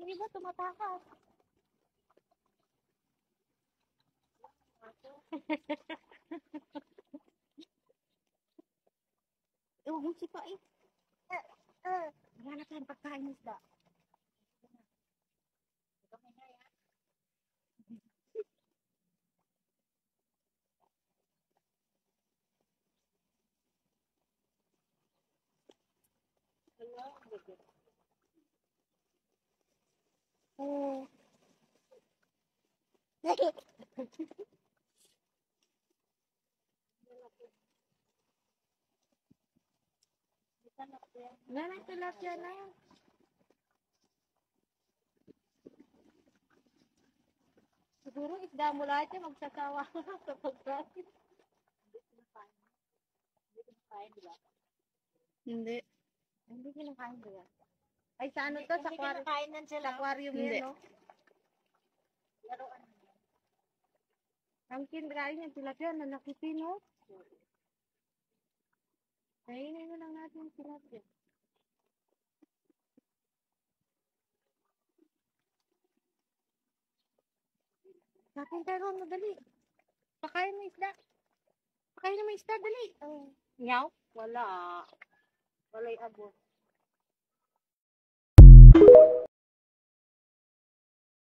iba tumatakas. Huwag mo sipa eh. Wala na tayong pagkain ng isda. Oh. Nanay tilapia na. Siguro isda mo lahat yan, magsasawa sa pagkain. Hindi. Hindi kinakain ba yan? Ay, sa ano to? Sa aquarium yan, no? Laruan. Ang kinakain yung tilapia na nakipino. Kainin mo lang natin yung tilapia. Sakin tayo, madali. Pakain mo isda. Pakain mo isda, dali. Nyaw? Wala. Wala'y abot.